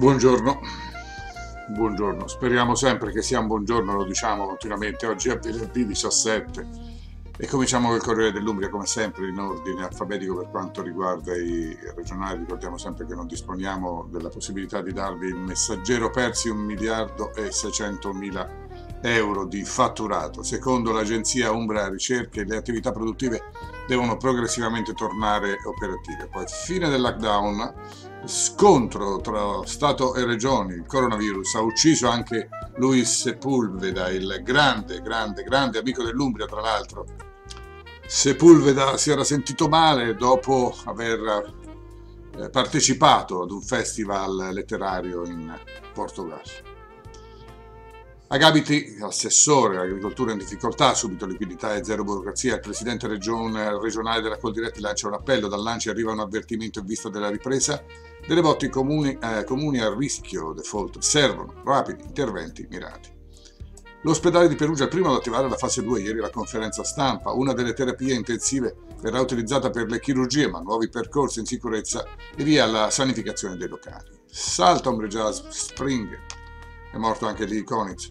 Buongiorno, buongiorno, speriamo sempre che sia un buongiorno, lo diciamo continuamente. Oggi è venerdì 17 e cominciamo col Corriere dell'Umbria come sempre in ordine alfabetico per quanto riguarda i regionali. Ricordiamo sempre che non disponiamo della possibilità di darvi il Messaggero, persi 1.600.000 euro di fatturato. Secondo l'agenzia Umbria Ricerche le attività produttive devono progressivamente tornare operative. Poi fine del lockdown, scontro tra Stato e Regioni, il coronavirus ha ucciso anche Luis Sepulveda, il grande amico dell'Umbria tra l'altro. Sepulveda si era sentito male dopo aver partecipato ad un festival letterario in Portogallo. Agabiti, assessore all'agricoltura in difficoltà, subito liquidità e zero burocrazia. Il presidente regionale della Coldiretti lancia un appello, dall'ANCI arriva un avvertimento in vista della ripresa delle botti comuni a rischio default. Servono rapidi interventi mirati. L'ospedale di Perugia è il primo ad attivare la fase 2, ieri la conferenza stampa. Una delle terapie intensive verrà utilizzata per le chirurgie, ma nuovi percorsi in sicurezza e via alla sanificazione dei locali. Salta Ombre Jazz Spring. È morto anche Lee Konitz,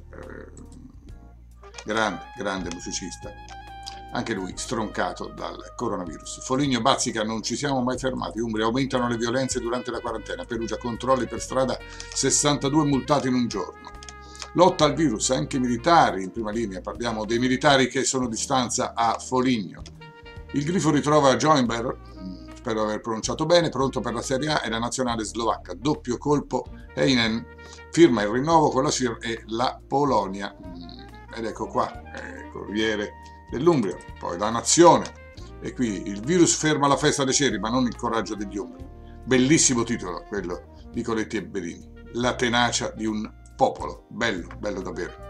grande musicista, anche lui stroncato dal coronavirus. Foligno bazzica, non ci siamo mai fermati. Umbria, aumentano le violenze durante la quarantena. Perugia, controlli per strada, 62 multati in un giorno. Lotta al virus, anche i militari in prima linea. Parliamo dei militari che sono di stanza a Foligno. Il Grifo ritrova Joinber, spero aver pronunciato bene, pronto per la Serie A e la nazionale slovacca. Doppio colpo, Heinen firma il rinnovo con la SIR e la Polonia. Ed ecco qua, Corriere dell'Umbria. Poi La Nazione. E qui il virus ferma la festa dei ceri, ma non il coraggio degli umbri. Bellissimo titolo, quello di Coletti e Berini. La tenacia di un popolo. Bello davvero.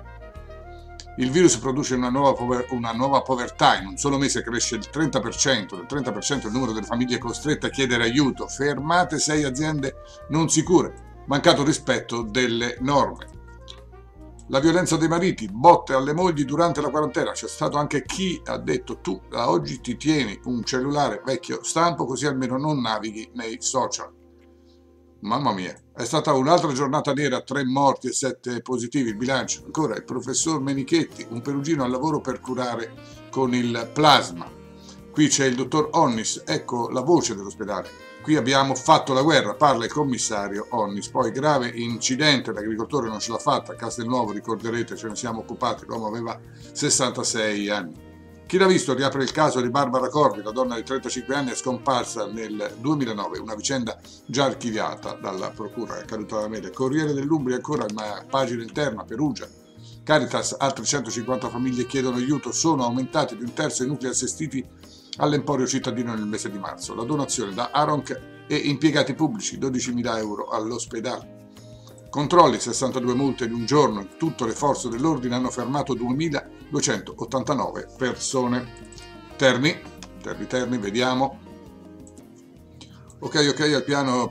Il virus produce una nuova povertà, in un solo mese cresce il 30%, del 30% il numero delle famiglie costrette a chiedere aiuto, fermate 6 aziende non sicure, mancato rispetto delle norme. La violenza dei mariti, botte alle mogli durante la quarantena, c'è stato anche chi ha detto tu da oggi ti tieni un cellulare vecchio stampo così almeno non navighi nei social. Mamma mia, è stata un'altra giornata nera, 3 morti e 7 positivi, il bilancio. Ancora il professor Menichetti, un perugino al lavoro per curare con il plasma. Qui c'è il dottor Onnis, ecco la voce dell'ospedale. Qui abbiamo fatto la guerra, parla il commissario Onnis. Poi grave incidente, l'agricoltore non ce l'ha fatta, a Castelnuovo, ricorderete, ce ne siamo occupati, l'uomo aveva 66 anni. Chi l'ha visto riapre il caso di Barbara Corvi, la donna di 35 anni è scomparsa nel 2009, una vicenda già archiviata dalla procura, è accaduta da Mele. Corriere dell'Umbria ancora, una pagina interna, Perugia. Caritas, altre 150 famiglie chiedono aiuto, sono aumentati di un terzo i nuclei assistiti all'Emporio cittadino nel mese di marzo. La donazione da Aronc e impiegati pubblici, 12.000 euro all'ospedale. Controlli, 62 multe in un giorno, in tutto le forze dell'ordine hanno fermato 2.289 persone. Terni, vediamo. Ok, al piano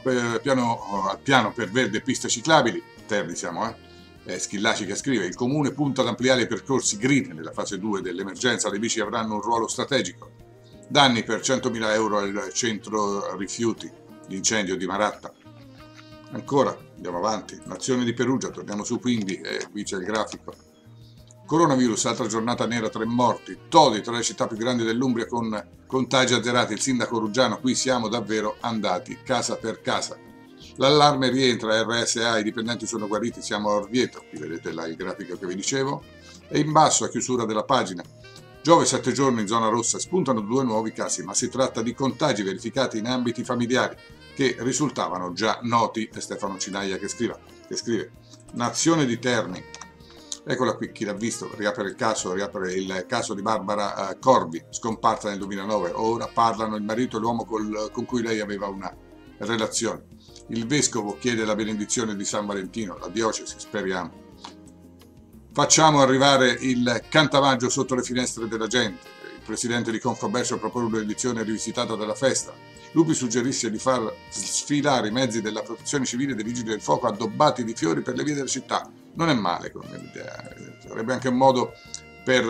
per verde e piste ciclabili. Terni siamo, È Schillaci che scrive, il comune punta ad ampliare i percorsi green nella fase 2 dell'emergenza, le bici avranno un ruolo strategico. Danni per 100.000 euro al centro rifiuti, l'incendio di Maratta. Ancora, andiamo avanti, Nazione di Perugia, torniamo su quindi, qui c'è il grafico. Coronavirus, altra giornata nera, 3 morti, Todi tra le città più grandi dell'Umbria con contagi azzerati, il sindaco Ruggiano, qui siamo davvero andati casa per casa. L'allarme rientra, RSA, i dipendenti sono guariti, siamo a Orvieto, qui vedete là il grafico che vi dicevo, e in basso a chiusura della pagina. Giove 7 giorni in zona rossa, spuntano 2 nuovi casi, ma si tratta di contagi verificati in ambiti familiari che risultavano già noti. È Stefano Cinaia che scrive. Nazione di Terni, eccola qui, chi l'ha visto, riapre il caso di Barbara Corvi, scomparsa nel 2009, ora parlano il marito e l'uomo con cui lei aveva una relazione. Il vescovo chiede la benedizione di San Valentino, la diocesi, speriamo. Facciamo arrivare il cantavaggio sotto le finestre della gente. Il presidente di Confcommercio propone un'edizione rivisitata della festa. Lupi suggerisce di far sfilare i mezzi della protezione civile e dei vigili del fuoco addobbati di fiori per le vie della città. Non è male come idea, sarebbe anche un modo per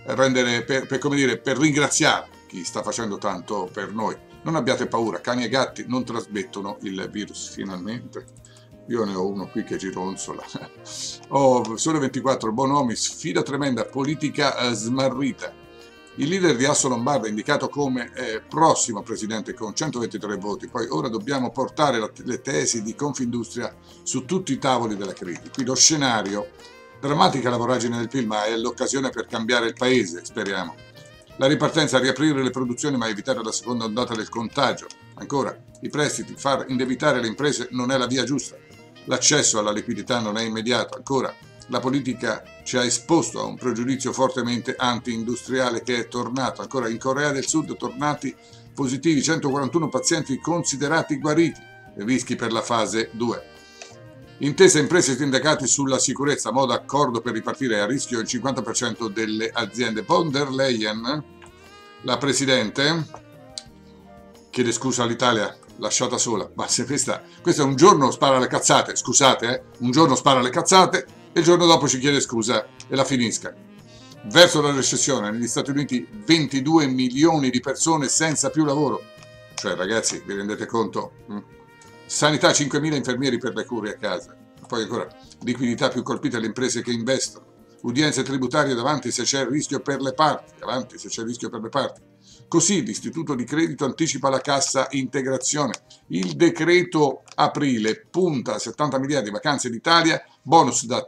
ringraziare chi sta facendo tanto per noi. Non abbiate paura, cani e gatti non trasmettono il virus, finalmente. Io ne ho uno qui che gironzola. Oh, Sole 24, Bonomi, sfida tremenda, politica smarrita. Il leader di Asso Lombardo è indicato come prossimo presidente con 123 voti. Poi ora dobbiamo portare le tesi di Confindustria su tutti i tavoli della crisi. Qui lo scenario, drammatica la voragine del PIL, ma è l'occasione per cambiare il paese, speriamo. La ripartenza, riaprire le produzioni ma evitare la seconda ondata del contagio. Ancora, i prestiti, far indebitare le imprese non è la via giusta. L'accesso alla liquidità non è immediato. Ancora, la politica ci ha esposto a un pregiudizio fortemente anti-industriale che è tornato. Ancora, in Corea del Sud tornati positivi, 141 pazienti considerati guariti, rischi per la fase 2. Intesa imprese e sindacati sulla sicurezza, modo accordo per ripartire a rischio il 50% delle aziende. Von der Leyen, la presidente, chiede scusa all'Italia, lasciata sola. Ma se questa un giorno spara le cazzate, scusate, un giorno spara le cazzate e il giorno dopo ci chiede scusa e la finisca. Verso la recessione, negli Stati Uniti 22 milioni di persone senza più lavoro. Cioè ragazzi, vi rendete conto? Sanità, 5.000 infermieri per le cure a casa. Poi ancora, liquidità più colpite alle imprese che investono. Udienze tributarie davanti se c'è il rischio per le parti. Avanti se c'è il rischio per le parti. Così l'istituto di credito anticipa la cassa integrazione. Il decreto aprile punta a 70 miliardi, vacanze d'Italia, bonus da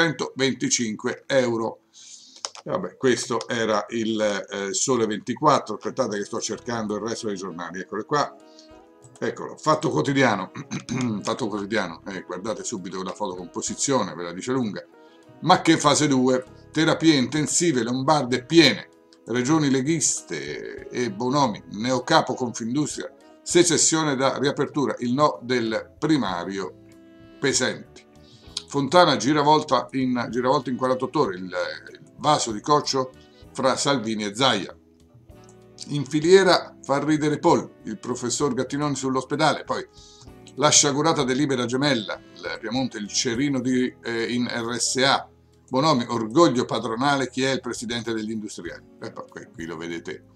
325 euro. Vabbè, questo era il Sole 24. Aspettate che sto cercando il resto dei giornali. Eccole qua. Eccolo, Fatto Quotidiano, Fatto Quotidiano, guardate subito la fotocomposizione, ve la dice lunga. Ma che fase 2? Terapie intensive lombarde piene, regioni leghiste e Bonomi, neocapo Confindustria, secessione da riapertura, il no del primario Pesenti. Fontana giravolta in 48 ore, il vaso di coccio fra Salvini e Zaia. In filiera fa ridere Paul, il professor Gattinoni sull'ospedale, poi la sciagurata delibera gemella, il Piemonte, il cerino in RSA, Bonomi, orgoglio padronale, chi è il presidente degli industriali. Qui lo vedete,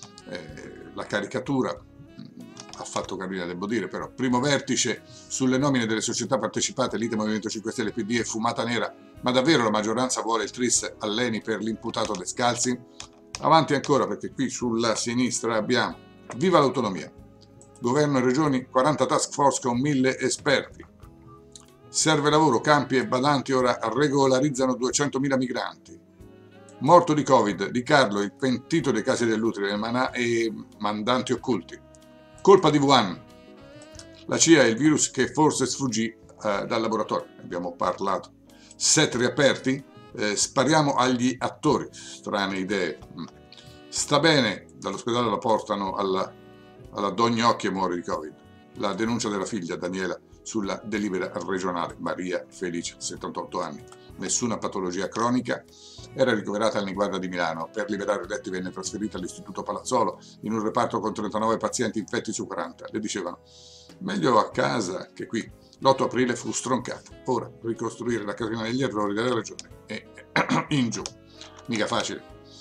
la caricatura, ha fatto carina devo dire, però primo vertice sulle nomine delle società partecipate, lite Movimento 5 Stelle PD e fumata nera, ma davvero la maggioranza vuole il tris all'ENI per l'imputato Descalzi? Avanti ancora, perché qui sulla sinistra abbiamo viva l'autonomia, governo e regioni, 40 task force con 1000 esperti, serve lavoro, Campi e Badanti ora regolarizzano 200.000 migranti, morto di Covid, Di Carlo, il pentito dei casi dell'utile e mandanti occulti, colpa di Wuhan, la CIA è il virus che forse sfuggì dal laboratorio, ne abbiamo parlato, set riaperti, spariamo agli attori, strane idee. Sta bene, dall'ospedale la portano alla Dognocchi e muore di Covid. La denuncia della figlia Daniela sulla delibera regionale, Maria Felice, 78 anni, nessuna patologia cronica, era ricoverata al Niguarda di Milano. Per liberare i letti venne trasferita all'Istituto Palazzolo in un reparto con 39 pazienti infetti su 40. Le dicevano, meglio a casa che qui. L'8 aprile fu stroncata. Ora ricostruire la catena degli errori della regione è in giù. Mica facile.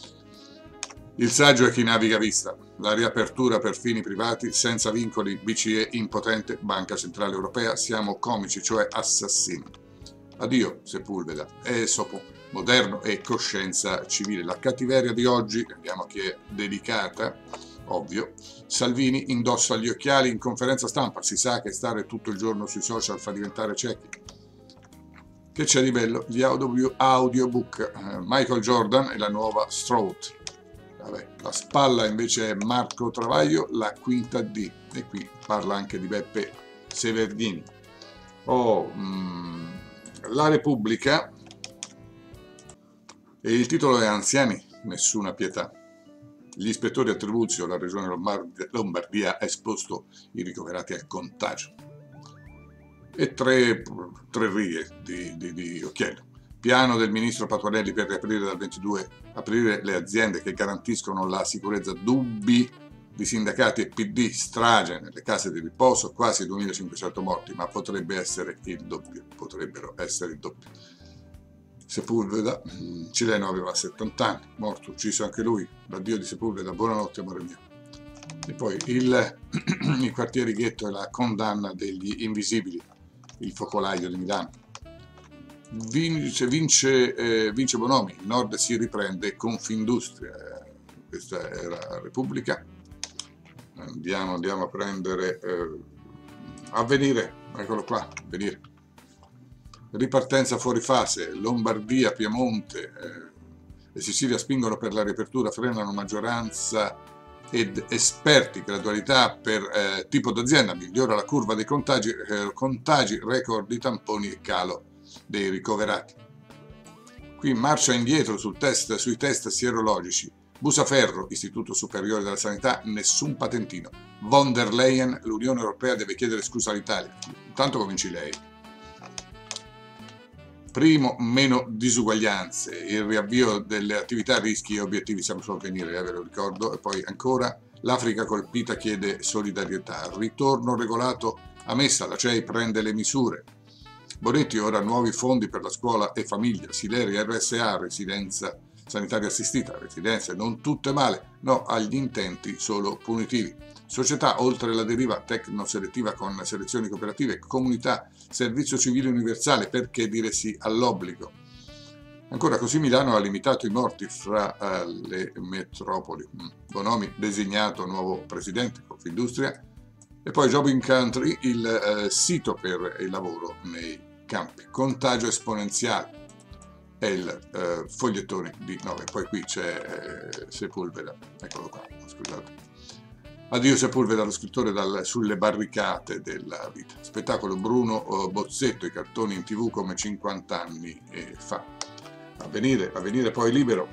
Il saggio è chi naviga vista. La riapertura per fini privati, senza vincoli, BCE impotente, Banca Centrale Europea, siamo comici, cioè assassini. Addio Sepulveda, Esopo, moderno e coscienza civile. La cattiveria di oggi, vediamo a chi è dedicata, ovvio. Salvini indossa gli occhiali in conferenza stampa, si sa che stare tutto il giorno sui social fa diventare ciechi. Che c'è di bello? Gli audiobook, Michael Jordan e la nuova Stroud. Vabbè, la spalla invece è Marco Travaglio, la quinta D, e qui parla anche di Beppe Severdini. La Repubblica, e il titolo è Anziani, nessuna pietà. Gli ispettori a Tribuzio, la regione Lombardia, ha esposto i ricoverati al contagio. E tre righe di occhiello. Piano del ministro Patuanelli per riaprire dal 22 aprile le aziende che garantiscono la sicurezza. Dubbi di sindacati e PD, strage nelle case di riposo, quasi 2.500 morti, ma potrebbero essere il doppio. Sepulveda, cileno, aveva 70 anni, morto, ucciso anche lui, l'addio di Sepulveda, buonanotte amore mio. E poi il quartiere Ghetto e la condanna degli invisibili, il focolaio di Milano. Vince Bonomi, il Nord si riprende, Confindustria, questa era Repubblica. Andiamo a prendere Avvenire, eccolo qua, Avvenire. Ripartenza fuori fase, Lombardia, Piemonte e Sicilia spingono per la riapertura, frenano maggioranza ed esperti, gradualità per tipo d'azienda, migliora la curva dei contagi, record di tamponi e calo dei ricoverati. Qui marcia indietro sui test sierologici. Busaferro, Istituto Superiore della Sanità, nessun patentino. Von der Leyen, l'Unione Europea deve chiedere scusa all'Italia. Intanto cominci lei. Primo, meno disuguaglianze, il riavvio delle attività, rischi e obiettivi, siamo su Avvenire, ve lo ricordo, e poi ancora l'Africa colpita chiede solidarietà, ritorno regolato a Messa, la CEI prende le misure. Bonetti, ora nuovi fondi per la scuola e famiglia, Sileri, RSA, residenza sanitaria assistita, residenze non tutte male, no agli intenti solo punitivi. Società, oltre la deriva tecno-selettiva con selezioni cooperative, comunità, servizio civile universale, perché dire sì all'obbligo. Ancora così Milano ha limitato i morti fra le metropoli. Bonomi designato nuovo presidente, Confindustria. E poi Job Country, il sito per il lavoro nei campi. Contagio esponenziale è il fogliettone di 9. Poi qui c'è Sepulveda, eccolo qua, scusate. Addio Sepulveda, lo scrittore sulle barricate della vita. Spettacolo Bruno Bozzetto, i cartoni in TV come 50 anni fa. Avvenire poi Libero.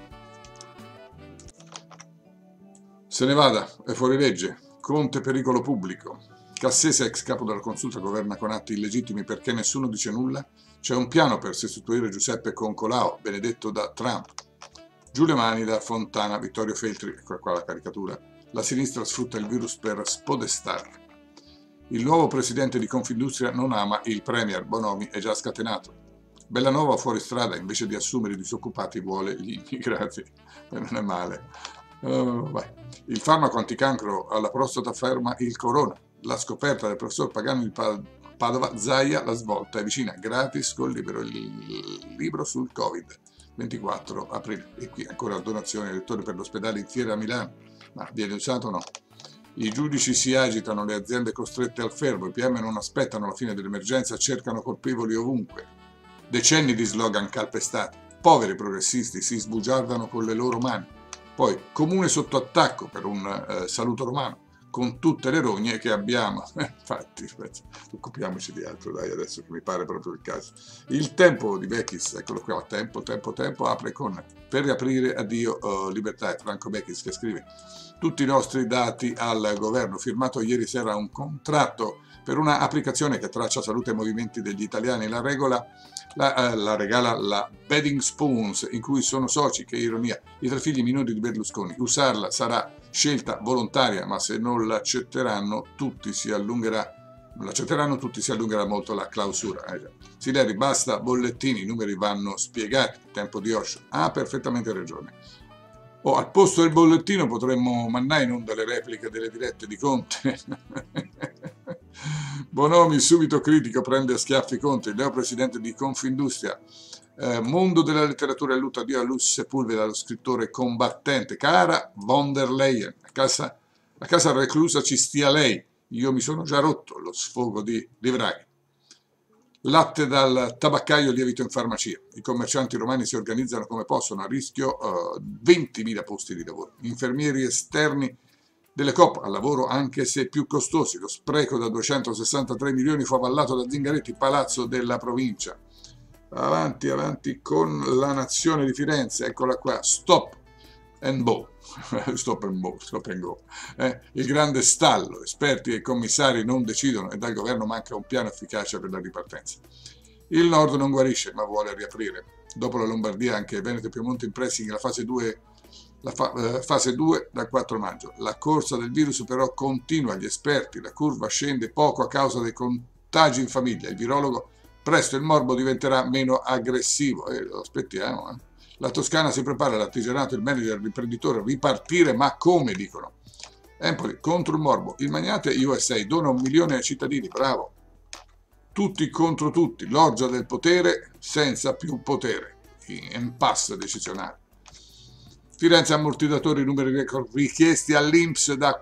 Se ne vada, è fuori legge. Conte pericolo pubblico. Cassese, ex capo della consulta, governa con atti illegittimi perché nessuno dice nulla. C'è un piano per sostituire Giuseppe con Colau, benedetto da Trump. Giulio Mani da Fontana, Vittorio Feltri, ecco qua la caricatura. La sinistra sfrutta il virus per spodestarlo. Il nuovo presidente di Confindustria non ama il premier, Bonomi è già scatenato. Bellanova fuori strada, invece di assumere i disoccupati vuole gli immigrati. Non è male. Il farmaco anticancro alla prostata ferma il corona. La scoperta del professor Pagano di Padova, Zaia, la svolta è vicina, gratis col libro, il libro sul Covid, 24 aprile. E qui ancora donazione ai lettori per l'ospedale in Fiera a Milano, ma viene usato o no? I giudici si agitano, le aziende costrette al fermo, i PM non aspettano la fine dell'emergenza, cercano colpevoli ovunque. Decenni di slogan calpestati, poveri progressisti si sbugiardano con le loro mani. Poi, comune sotto attacco per un saluto romano, con tutte le rogne che abbiamo. Infatti, occupiamoci di altro, dai, adesso che mi pare proprio il caso. Il tempo di Bechis, eccolo qua, tempo, apre con per riaprire addio libertà, è Franco Bechis che scrive tutti i nostri dati al governo, firmato ieri sera un contratto per una applicazione che traccia salute e movimenti degli italiani, la regala la Bedding Spoons, in cui sono soci, che ironia, i 3 figli minori di Berlusconi. Usarla sarà scelta volontaria, ma se non l'accetteranno tutti si allungherà molto la clausura. Sileri, basta bollettini, i numeri vanno spiegati, tempo di Osho. Ha perfettamente ragione. Al posto del bollettino potremmo mandare in onda le repliche delle dirette di Conte. Bonomi subito critico, prende a schiaffi Conte, il neopresidente di Confindustria. Mondo della letteratura e lutto, addio a Luis Sepulveda, lo scrittore combattente. Cara Von der Leyen, a casa reclusa ci stia lei, io mi sono già rotto, lo sfogo di Draghi. Latte dal tabaccaio, lievito in farmacia. I commercianti romani si organizzano come possono, a rischio 20.000 posti di lavoro. Infermieri esterni delle Coop al lavoro anche se più costosi. Lo spreco da 263 milioni fu avallato da Zingaretti, palazzo della provincia. Avanti con la Nazione di Firenze, eccola qua, stop and go. Stop and go. Il grande stallo, esperti e commissari non decidono e dal governo manca un piano efficace per la ripartenza. Il nord non guarisce ma vuole riaprire. Dopo la Lombardia anche Veneto e Piemonte in pressing la fase 2 dal 4 maggio. La corsa del virus però continua, gli esperti, la curva scende poco a causa dei contagi in famiglia. Il virologo, presto il morbo diventerà meno aggressivo e lo aspettiamo. La Toscana si prepara, l'artigianato, il manager, l'imprenditore, ripartire, ma come dicono? Empoli contro il morbo, il magnate USA dona 1 milione ai cittadini, bravo. tutti contro tutti, l'orgia del potere senza più potere, impasse decisionale. Firenze ammortizzatori, numeri record richiesti all'INPS da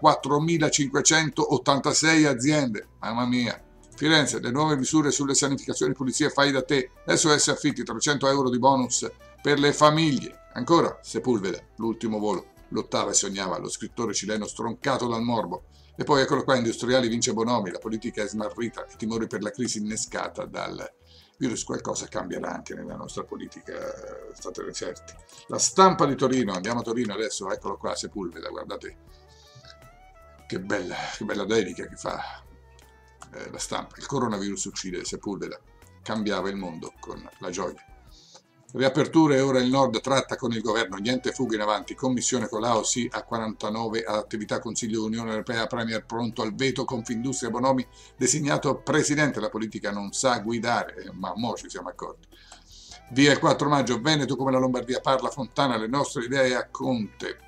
4.586 aziende, mamma mia. Firenze, le nuove misure sulle sanificazioni, pulizie, fai da te, SOS affitti, 300 euro di bonus per le famiglie. Ancora, Sepulveda, l'ultimo volo, lottava e sognava, lo scrittore cileno stroncato dal morbo. E poi eccolo qua, industriali vince Bonomi, la politica è smarrita, i timori per la crisi innescata dal virus. Qualcosa cambierà anche nella nostra politica, statene certi. La Stampa di Torino, andiamo a Torino adesso, eccolo qua, Sepulveda, guardate che bella dedica che fa la Stampa. Il coronavirus uccide Sepulveda, cambiava il mondo con la gioia. Riaperture, ora il Nord tratta con il governo, niente fughe in avanti, commissione Colau sì a 49 attività, Consiglio Unione Europea, Premier pronto al veto, Confindustria Bonomi designato presidente, la politica non sa guidare, ma mo ci siamo accorti. Via il 4 maggio, Veneto come la Lombardia, parla Fontana, le nostre idee a Conte.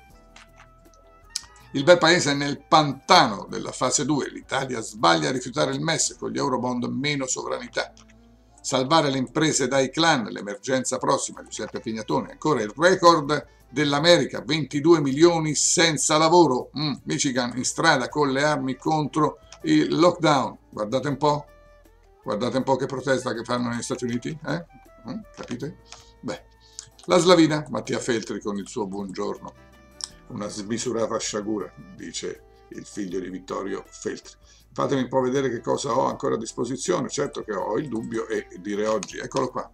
Il bel paese è nel pantano della fase 2, l'Italia sbaglia a rifiutare il MES, con gli Eurobond meno sovranità. Salvare le imprese dai clan, l'emergenza prossima, Giuseppe Pignatone. Ancora il record dell'America, 22 milioni senza lavoro. Michigan in strada con le armi contro il lockdown. Guardate un po' che protesta che fanno negli Stati Uniti. Capite? Beh, la Slavina, Mattia Feltri con il suo buongiorno. Una smisurata sciagura, dice il figlio di Vittorio Feltri. Fatemi un po' vedere che cosa ho ancora a disposizione. Certo che ho il dubbio e dire oggi, eccolo qua,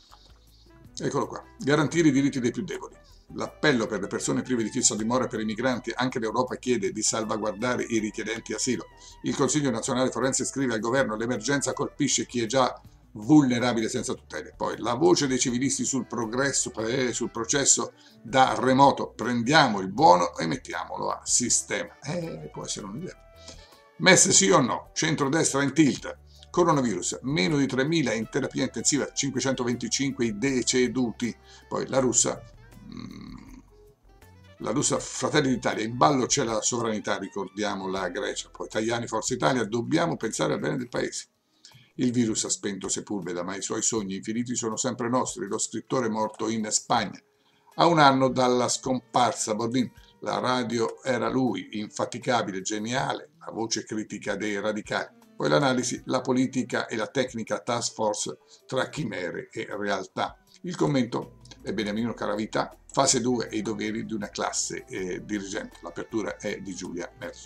garantire i diritti dei più deboli. L'appello per le persone prive di fissa dimora per i migranti, anche l'Europa chiede di salvaguardare i richiedenti asilo. Il Consiglio nazionale forense scrive al governo: l'emergenza colpisce chi è già vulnerabile senza tutele. Poi la voce dei civilisti sul processo da remoto, prendiamo il buono e mettiamolo a sistema. Può essere un'idea. MES sì o no? Centrodestra in tilt. Coronavirus, meno di 3.000 in terapia intensiva, 525 i deceduti. Poi la russa, Fratelli d'Italia, in ballo c'è la sovranità, ricordiamo la Grecia. Poi Tajani, Forza Italia, dobbiamo pensare al bene del paese. Il virus ha spento Sepulveda, ma i suoi sogni infiniti sono sempre nostri. Lo scrittore è morto in Spagna. A un anno dalla scomparsa, Bordin, la radio era lui, infaticabile, geniale, la voce critica dei radicali. Poi l'analisi, la politica e la tecnica task force tra chimere e realtà. Il commento è Beniamino Caravita, fase 2 e i doveri di una classe dirigente. L'apertura è di Giulia Merso.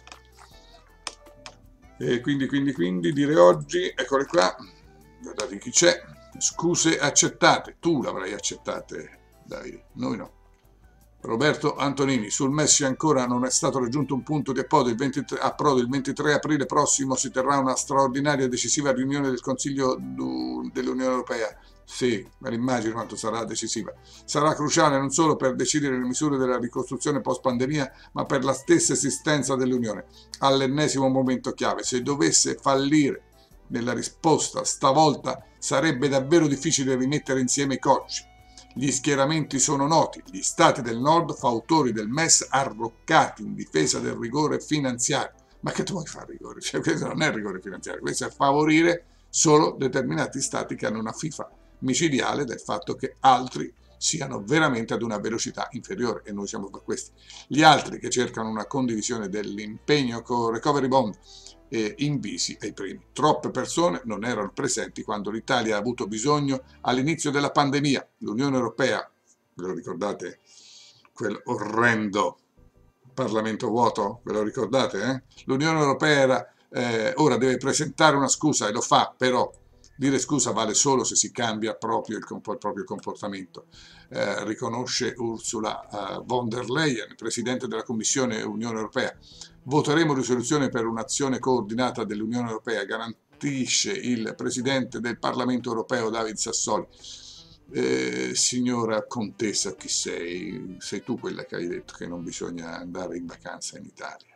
E quindi dire oggi, eccole qua, guardate chi c'è, scuse accettate, tu l'avrai accettate, Davide, noi no. Roberto Antonini, sul MES ancora non è stato raggiunto un punto di approdo, il 23 aprile prossimo si terrà una straordinaria e decisiva riunione del Consiglio dell'Unione Europea. Sì, me l'immagino quanto sarà decisiva. Sarà cruciale non solo per decidere le misure della ricostruzione post-pandemia, ma per la stessa esistenza dell'Unione. All'ennesimo momento chiave, se dovesse fallire nella risposta stavolta sarebbe davvero difficile rimettere insieme i cocci. Gli schieramenti sono noti, gli stati del nord, fautori del MES, arroccati in difesa del rigore finanziario. Ma che tu vuoi fare rigore? Cioè, questo non è rigore finanziario, questo è favorire solo determinati stati che hanno una FIFA micidiale del fatto che altri siano veramente ad una velocità inferiore, e noi siamo per questi. Gli altri che cercano una condivisione dell'impegno con Recovery Bond invisi ai primi. Troppe persone non erano presenti quando l'Italia ha avuto bisogno all'inizio della pandemia. L'Unione Europea, ve lo ricordate, quel orrendo Parlamento vuoto, ve lo ricordate? L'Unione Europea ora deve presentare una scusa e lo fa, però dire scusa vale solo se si cambia proprio il proprio comportamento. Riconosce Ursula von der Leyen, Presidente della Commissione Unione Europea. Voteremo risoluzione per un'azione coordinata dell'Unione Europea, garantisce il Presidente del Parlamento Europeo David Sassoli. Signora Contessa, chi sei? Sei tu quella che hai detto che non bisogna andare in vacanza in Italia?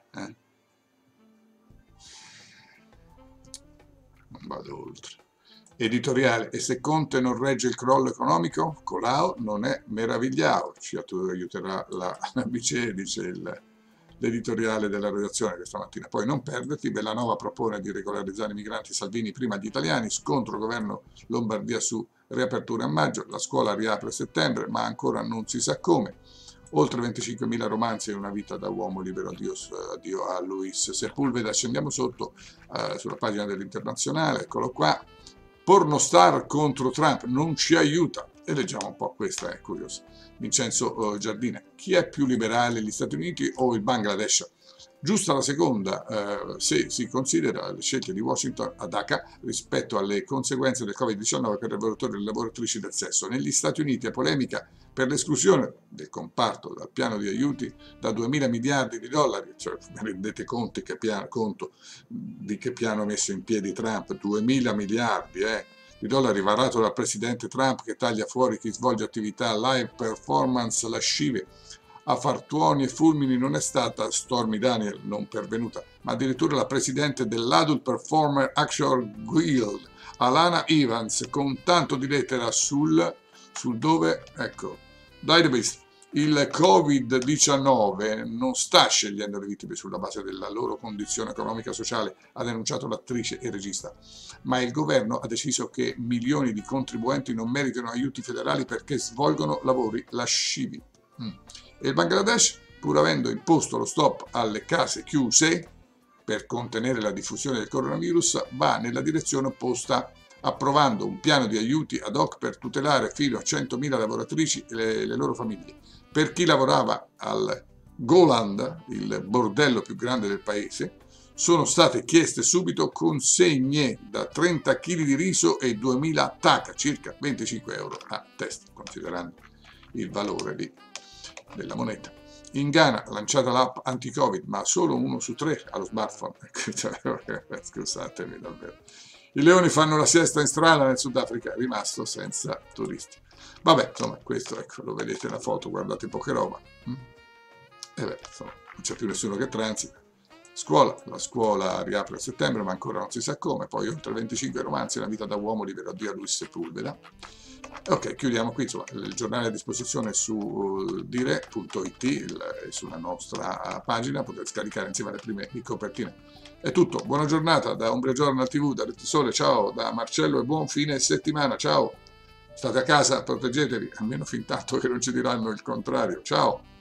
Non vado oltre. Editoriale, e se Conte non regge il crollo economico, Colau non è meravigliao, ci aiuterà la BCE, dice l'editoriale della redazione questa mattina. Poi non perderti, Bellanova propone di regolarizzare i migranti, Salvini prima gli italiani, scontro governo Lombardia su riapertura a maggio, la scuola riapre a settembre, ma ancora non si sa come. Oltre 25.000 romanzi in una vita da uomo libero, addio a Luis Sepulveda. Scendiamo sotto sulla pagina dell'Internazionale, eccolo qua. Pornostar contro Trump non ci aiuta. E leggiamo un po', questa è curiosa. Vincenzo Giardina, chi è più liberale, gli Stati Uniti o il Bangladesh? Giusta la seconda, se si considera le scelte di Washington a Dhaka rispetto alle conseguenze del Covid-19 per i lavoratori e le lavoratrici del sesso. Negli Stati Uniti è polemica per l'esclusione del comparto dal piano di aiuti da 2.000 miliardi di dollari, cioè rendete conto di che piano ha messo in piedi Trump, 2.000 miliardi di dollari varato dal presidente Trump, che taglia fuori chi svolge attività live performance lascive. A far tuoni e fulmini non è stata Stormy Daniels, non pervenuta, ma addirittura la presidente dell'Adult Performer Action Guild, Alana Evans, con tanto di lettera sul dove, ecco, database. Il Covid-19 non sta scegliendo le vittime sulla base della loro condizione economica e sociale, ha denunciato l'attrice e regista, ma il governo ha deciso che milioni di contribuenti non meritano aiuti federali perché svolgono lavori lascivi. E il Bangladesh, pur avendo imposto lo stop alle case chiuse per contenere la diffusione del coronavirus, va nella direzione opposta, approvando un piano di aiuti ad hoc per tutelare fino a 100.000 lavoratrici e le loro famiglie. Per chi lavorava al Goland, il bordello più grande del paese, sono state chieste subito consegne da 30 kg di riso e 2.000 taca, circa 25 euro a testa, considerando il valore della moneta. In Ghana lanciata l'app anti-Covid, ma solo 1 su 3 allo smartphone. Scusatemi davvero. I leoni fanno la siesta in strada nel Sudafrica, è rimasto senza turisti. Vabbè, insomma, questo, ecco, lo vedete la foto, guardate poche roba. E beh, insomma, non c'è più nessuno che transita. La scuola riapre a settembre, ma ancora non si sa come. Poi oltre 25 romanzi, una vita da uomo, libero addio a Luis Sepulveda. Ok, chiudiamo qui, insomma, il giornale è a disposizione su dire.it, sulla nostra pagina, potete scaricare insieme alle prime di copertina. È tutto, buona giornata da Umbria Journal TV, da Rete Sole, ciao, da Marcello e buon fine settimana, ciao, state a casa, proteggetevi, almeno fin tanto che non ci diranno il contrario, ciao.